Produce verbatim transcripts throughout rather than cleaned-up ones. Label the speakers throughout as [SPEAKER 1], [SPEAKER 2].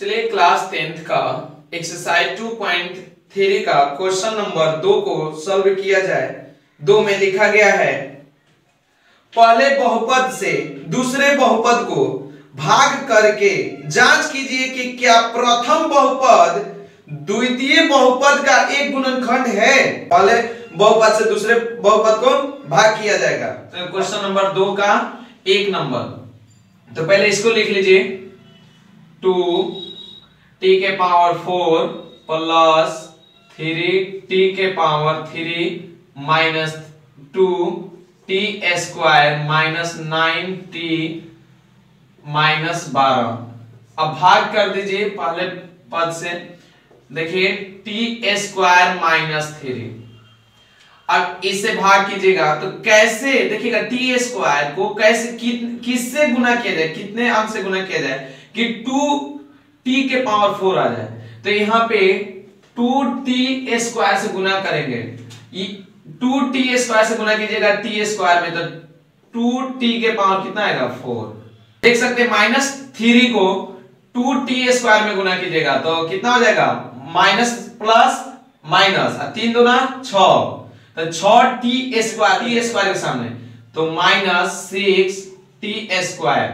[SPEAKER 1] चलिए class tenth का exercise two point three का क्वेश्चन नंबर दो को सॉल्व किया जाए। दो में लिखा गया है, पहले बहुपद से दूसरे बहुपद को भाग करके जांच कीजिए कि क्या प्रथम बहुपद द्वितीय बहुपद का एक गुणनखंड है। पहले बहुपद से दूसरे बहुपद को भाग किया जाएगा। तो क्वेश्चन नंबर दो का एक नंबर, तो पहले इसको लिख लीजिए, टू टी के power four plus three T के power three minus two T square minus nine T minus बारह। अब भाग कर दीजिए पहले पद से, देखिए टी स्क्वायर माइनस थ्री। अब इससे भाग कीजिएगा तो कैसे देखिएगा, टी स्क्वायर को कैसे कि, किससे गुना किया जाए, कितने अंक से गुना किया जाए कि टू टी के पावर फोर आ जाए। तो यहाँ पे टू टी स्क्वायर से गुना करेंगे, टू टी स्क्वायर से गुना कीजिएगा टी स्क्वायर में, तो टू टी के पावर कितना आएगा फोर। देख सकते हैं माइनस थ्री को टू टी स्क्वायर में गुना कीजिएगा तो कितना हो जाएगा, माइनस प्लस माइनस, तीन दूना छह, तो छह टी स्क्वायर, टी स्क्वायर के सामने तो माइनस सिक्स टी स्क्वायर।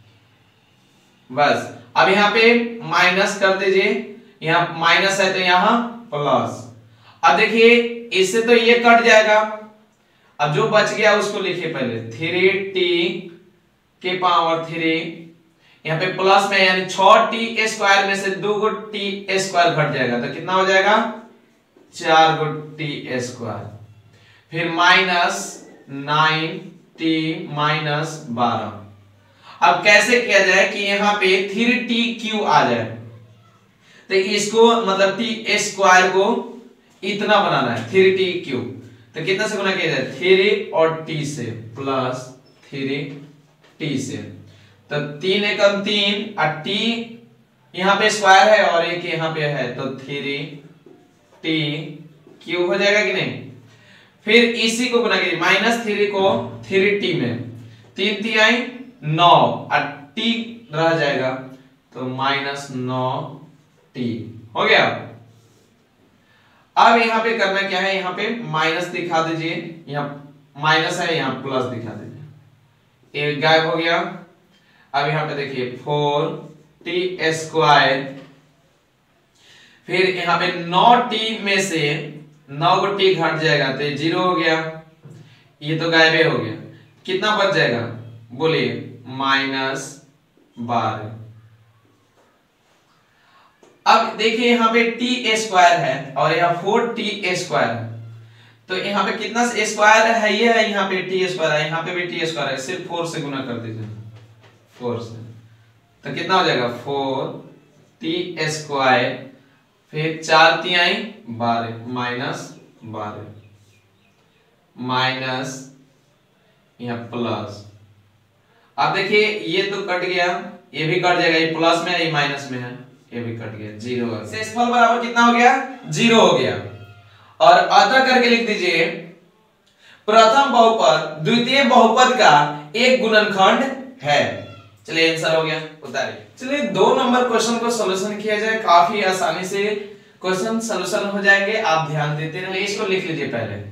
[SPEAKER 1] बस अब यहाँ पे माइनस कर दीजिए, यहाँ माइनस है तो यहाँ प्लस। अब देखिए इससे तो ये कट जाएगा, अब जो बच गया उसको लिखिए पहले, थ्री टी के पावर थ्री, यहाँ पे प्लस में यानी छह टी स्क्वायर में से दो गो टी स्क्वायर घट जाएगा तो कितना हो जाएगा, चार गो टी स्क्वायर, फिर माइनस नाइन टी माइनस बारह। अब कैसे किया जाए कि यहाँ पे थ्री टी क्यू आ जाए, तो इसको मतलब टी स्क्वायर को इतना बनाना है, थ्री टी क्यू, तो कितना से गुना किया जाए, थ्री और टी से प्लस थ्री टी से, तो तीन एकम तीन और टी यहाँ पे स्क्वायर है और एक यहाँ पे है तो थ्री टी क्यू हो जाएगा कि नहीं। फिर इसी को गुना कीजिए, माइनस थ्री को थ्री टी में, तीन तिहाई नौ और टी रह जाएगा तो माइनस नौ टी हो गया। अब यहाँ पे करना क्या है, यहाँ पे माइनस दिखा दीजिए, यहाँ माइनस है यहाँ प्लस दिखा दीजिए, एक गायब हो गया। अब यहाँ पे देखिए फोर टी स्क्वायर, फिर यहाँ पे नौ टी में से नौ को टी घट जाएगा तो जीरो हो गया, ये तो गायब हो गया, कितना बच जाएगा बोलिए, माइनस बारह। अब देखिए यहाँ पे टी स्क्वायर है और यहाँ फोर टी स्क्वायर है, तो यहाँ पे कितना स्क्वायर है, ये है यहाँ पे टी स्क्वायर है, यहाँ पे भी टी स्क्वायर है, सिर्फ फोर से गुना कर दीजिए, फोर से तो कितना हो जाएगा, फोर टी स्क्वायर, फिर चार तिहाई बारह माइनस बारह माइनस यहाँ प्लस। अब देखिए ये तो कट गया, ये भी कट जाएगा, ये प्लस में है ये माइनस में है, ये भी कट गया, जीरो है। शेषफल बराबर कितना हो गया, जीरो हो गया। और अतः करके लिख दीजिए, प्रथम बहुपद द्वितीय बहुपद का एक गुणनखंड है। चलिए आंसर हो गया, उतारिए। चलिए दो नंबर क्वेश्चन को सॉल्यूशन किया जाए, काफी आसानी से क्वेश्चन सॉल्यूशन हो जाएंगे, आप ध्यान देते रहिए। इसको लिख लीजिए पहले,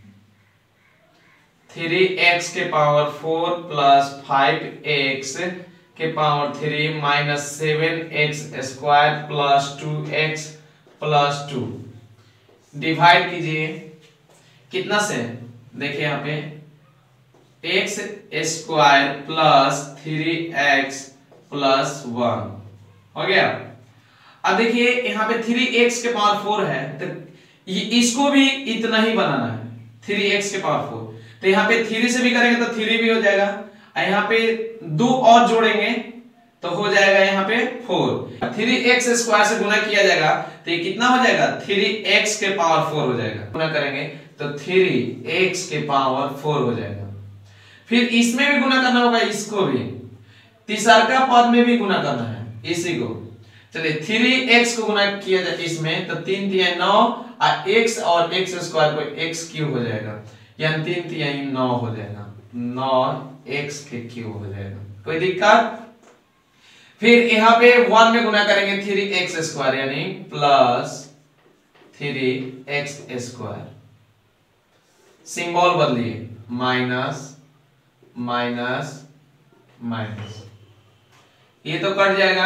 [SPEAKER 1] थ्री एक्स के power four plus five X के power three minus seven X square plus two x plus two, divide कीजिए कितना से, देखिए यहाँ पे X square plus three x plus one हो गया। अब देखिए यहाँ पे थ्री एक्स के पावर फोर है तो इसको भी इतना ही बनाना है, थ्री एक्स के पावर फोर, तो यहाँ पे थ्री से भी करेंगे तो थ्री भी हो जाएगा, यहाँ पे दो और जोड़ेंगे तो हो जाएगा यहाँ पे फोर। थ्री एक्स स्क्वायर से गुना किया जाएगा तो ये कितना हो जाएगा, थ्री एक्स के पावर फोर हो जाएगा, गुना करेंगे तो थ्री एक्स के पावर फोर हो जाएगा। फिर इसमें भी गुना करना होगा, इसको भी, तीसरा पद में भी गुना करना है इसी को। चलिए थ्री एक्स को गुना किया जाए इसमें तो तीन तिहाई नौ और एक्स और एक्स स्क्वायर को एक्स क्यूब हो जाएगा, यानी तीन तिहाई नौ हो जाएगा, नौ एक्स के क्यूब हो जाएगा। कोई दिक्कत? फिर यहाँ पे वन में गुना करेंगे थ्री एक्स स्क्वायर यानी plus three x square, symbol बदलिए माइनस माइनस माइनस, ये तो कट जाएगा।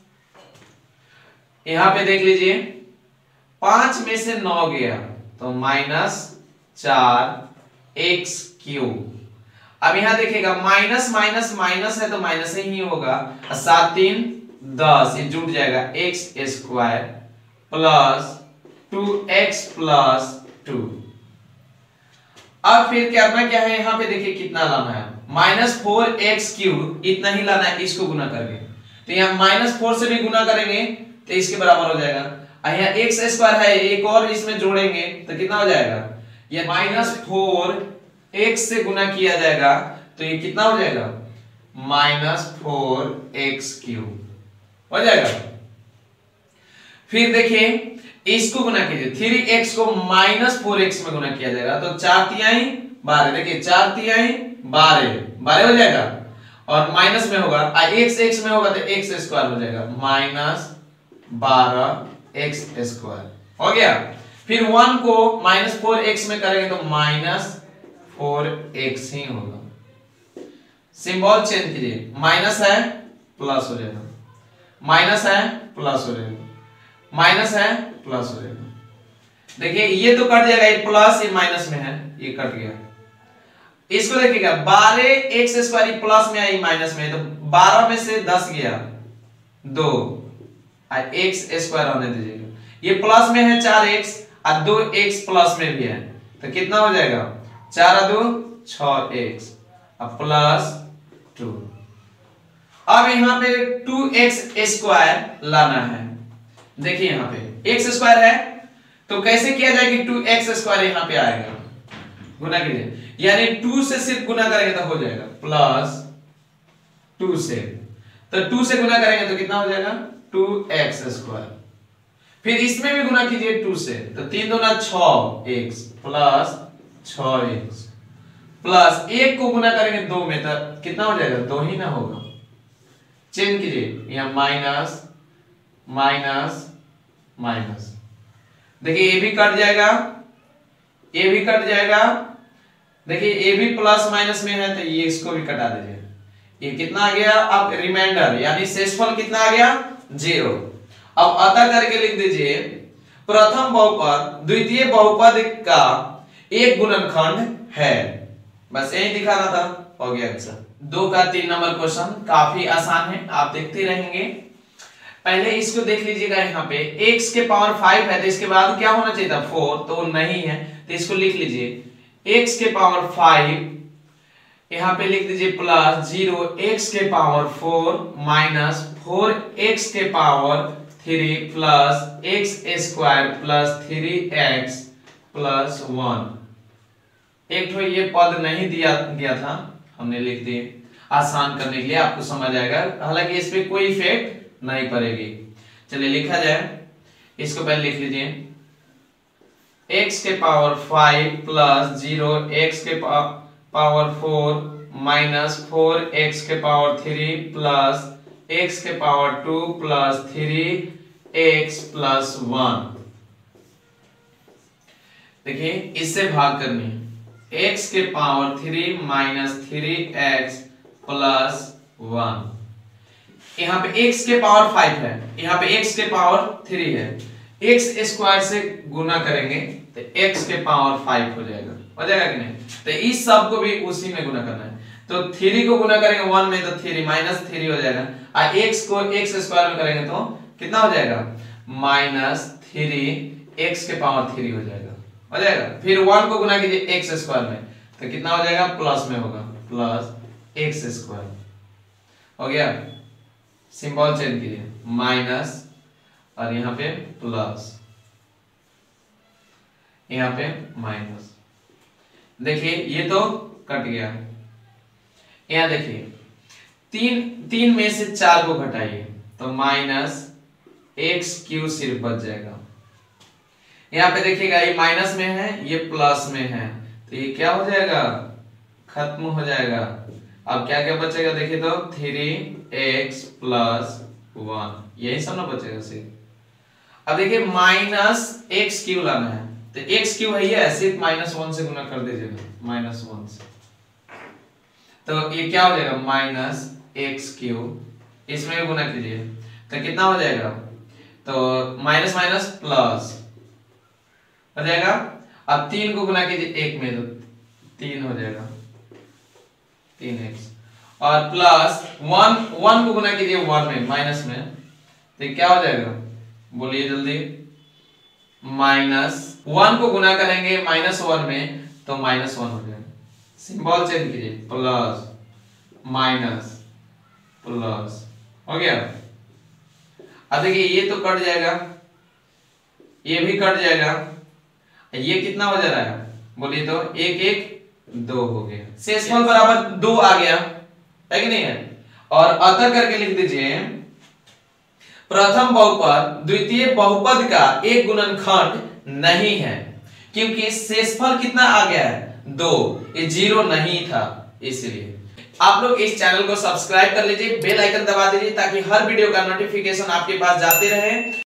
[SPEAKER 1] यहां पे देख लीजिए पांच में से नौ गया तो माइनस चार एक्स क्यूब। अब यहां देखिएगा माइनस माइनस माइनस है तो माइनस ही होगा, सात तीन दस, ये जुट जाएगा x square plus two x plus two. अब फिर करना क्या है, यहां पे देखिए कितना लाना है, माइनस फोर एक्स क्यूब, इतना ही लाना है, इसको गुना करके। तो यहाँ माइनस फोर से भी गुना करेंगे तो इसके बराबर हो जाएगा। यहाँ एक्स स्क्वायर है, एक और इसमें जोड़ेंगे तो कितना हो जाएगा, ये माइनस फोर एक्स से गुना किया जाएगा तो ये कितना हो जाएगा, माइनस फोर एक्स क्यूब हो जाएगा। फिर देखिए इसको गुना कीजिए, थ्री एक्स को माइनस फोर एक्स में गुना किया जाएगा तो चार तिहाई बारह, देखिए चार तिहाई बारह, बारह हो जाएगा और माइनस में होगा, एक्स एक्स में होगा तो एक्स स्क्वायर हो जाएगा, माइनस बारह एक्स स्क्वायर हो गया। फिर वन को माइनस फोर एक्स में करेंगे तो माइनस फोर एक्स ही होगा। सिंबल चेंज कीजिए, माइनस है प्लस हो जाएगा, माइनस है प्लस हो जाएगा, माइनस है प्लस हो जाएगा। देखिए ये तो कट जाएगा, ये प्लस ये माइनस में है, ये कट गया। इसको देखिएगा बारह एक्स स्क्वायर प्लस में है, माइनस में है, तो बारह में से दस गया दो, एक्स स्क्वायर होने दीजिएगा, ये प्लस में है चार एक्स और दो एक्स प्लस में भी है तो कितना हो जाएगा, चार दो छह एक्स अब प्लस टू। अब यहाँ पे टू एक्स स्क्वायर लाना है, देखिए यहाँ पे एक्स स्क्वायर है तो कैसे किया जाएगा, टू एक्स स्क्वायर यहाँ पे आएगा, गुना कीजिए, यानी टू से सिर्फ गुना करेंगे तो हो जाएगा प्लस टू से, तो टू से गुना करेंगे तो कितना हो जाएगा, टू एक्स स्क्वायर। फिर इसमें भी गुना कीजिए टू से, तो तीन दूना छह एक्स प्लस छह एक्स प्लस एक को गुना करेंगे दो में तो कितना हो जाएगा, दो ही ना होगा, चेंज कीजिए, यहाँ माइनस माइनस माइनस, देखिए ये भी कट जाएगा, ये भी कट जाएगा, देखिए ये भी प्लस माइनस में है तो ये इसको भी कटा दीजिए, ये कितना आ गया, अब रिमाइंडर यानी शेषफल कितना आ गया, जीरो। अब अतः करके लिख दीजिए प्रथम बहुपद द्वितीय बहुपद का एक गुणनखंड है, बस यही दिखाना था, हो गया आंसर। दो का तीन नंबर क्वेश्चन काफी आसान है, आप देखते रहेंगे। पहले इसको देख लीजिएगा, यहाँ पे x के पावर फाइव है तो इसके बाद क्या होना चाहिए था, फोर, तो नहीं है तो इसको लिख लीजिए x के पावर फाइव, यहाँ पे लिख दीजिए प्लस जीरो एक्स के power four minus four x के power three plus x square plus three x plus one. एक तो ये पद नहीं दिया गया था, हमने लिख दिए आसान करने के लिए, आपको समझ आएगा, हालांकि इस पे कोई इफेक्ट नहीं पड़ेगी। चलिए लिखा जाए, इसको पहले लिख लीजिए x के power five plus zero x के power four minus four x के पावर थ्री प्लस x के power two plus three x plus one. देखिए इससे भाग करनी है, x के power three minus three x plus one, यहाँ पे x के पावर फाइव है, यहाँ पे x के पावर थ्री है, x स्क्वायर से गुना करेंगे तो x के पावर फाइव हो जाएगा, हो जाएगा कि नहीं, तो इस सब को भी उसी में गुना करना है, तो थ्री को गुना करेंगे वन में तो थ्री माइनस थ्री हो जाएगा, और x को x स्क्वायर में करेंगे तो कितना हो जाएगा, माइनस थ्री एक्स के पावर थ्री हो जाएगा, हो जाएगा। फिर वन को गुना कीजिए x स्क्वायर में तो कितना हो जाएगा, प्लस में होगा, प्लस एक्स स्क्वायर हो गया। सिंबल चेंज कीजिए, माइनस और यहाँ पे प्लस, यहाँ पे माइनस, देखिए ये तो कट गया। यहाँ देखिए तीन तीन में से चार को घटाइए तो माइनस एक्स क्यू सिर्फ बच जाएगा। यहाँ पे देखिएगा ये माइनस में है, ये प्लस में है, तो ये क्या हो जाएगा, खत्म हो जाएगा, अब क्या क्या बचेगा देखिए तो थ्री एक्स प्लस वन, यही सब ना बचेगा सिर्फ। अब देखिए माइनस एक्स क्यू लाना है, तो एक्स क्यू है ये, सिर्फ माइनस वन से गुना कर दीजिएगा, माइनस वन से, तो ये क्या हो जाएगा माइनस एक्स क्यू, इसमें भी गुना कीजिए तो कितना हो जाएगा, तो माइनस माइनस प्लस हो जाएगा। अब तीन को गुना कीजिए एक में, तो तीन हो जाएगा, तीन एक्स, और प्लस वन, वन को गुना कीजिए वन में, माइनस में, तो क्या हो जाएगा बोलिए जल्दी, माइनस वन को गुना करेंगे माइनस वन में तो माइनस वन हो जाएगा, सिंबल चेंज कीजिए, प्लस माइनस प्लस, हो गया। अब देखिए ये तो कट जाएगा, ये भी कट जाएगा, ये कितना हो जा रहा है बोलिए तो, एक एक दो हो गया, शेषफल बराबर दो आ गया है कि नहीं है। और अतः करके लिख दीजिए प्रथम बहुपद द्वितीय बहुपद का एक गुणनखंड नहीं है, क्योंकि शेषफल कितना आ गया है दो, ये जीरो नहीं था, इसलिए। आप लोग इस चैनल को सब्सक्राइब कर लीजिए, बेल आइकन दबा दीजिए ताकि हर वीडियो का नोटिफिकेशन आपके पास जाते रहे।